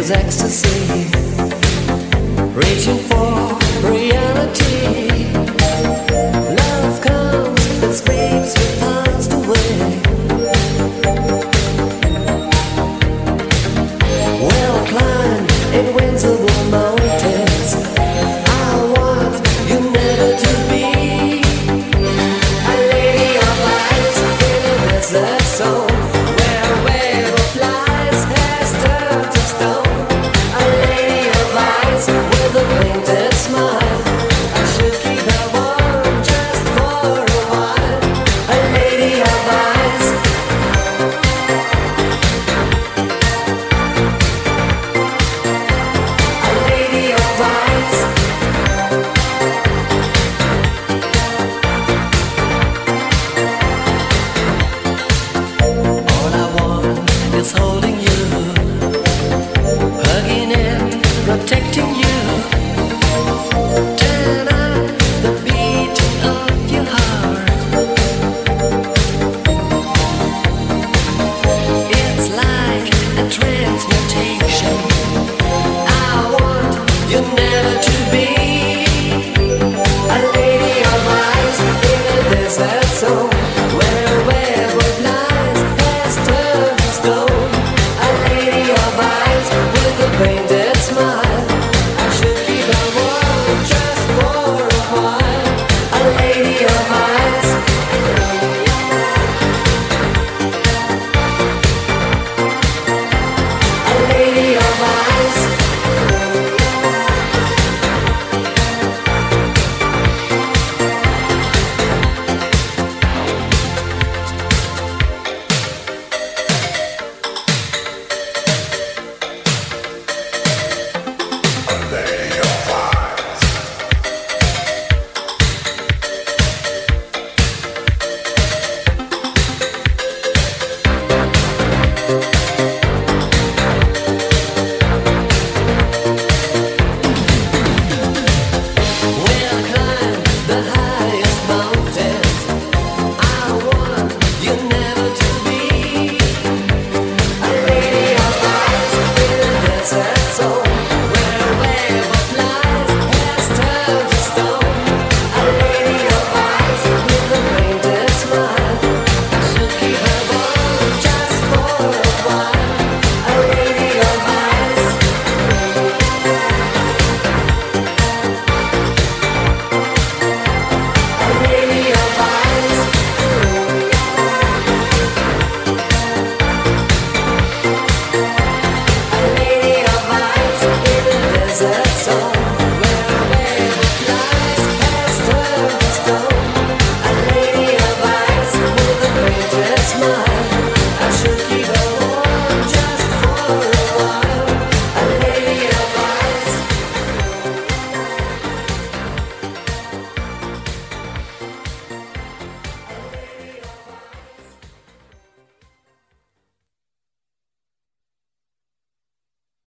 ecstasy, reaching for reality. Love comes and sweeps the past away. Well climbed invincible mountains, I want you never to be a lady of lights in a desert zone. Painted smile, I should keep her warm just for a while. A lady of eyes, a lady of eyes. All I want is holding you, hugging and protecting you. Turn up the beating of your heart. It's like a transmutation. I want you never to be a lady of eyes in a desert zone where a web of lies has turned to stone. A lady of eyes with a painted smile.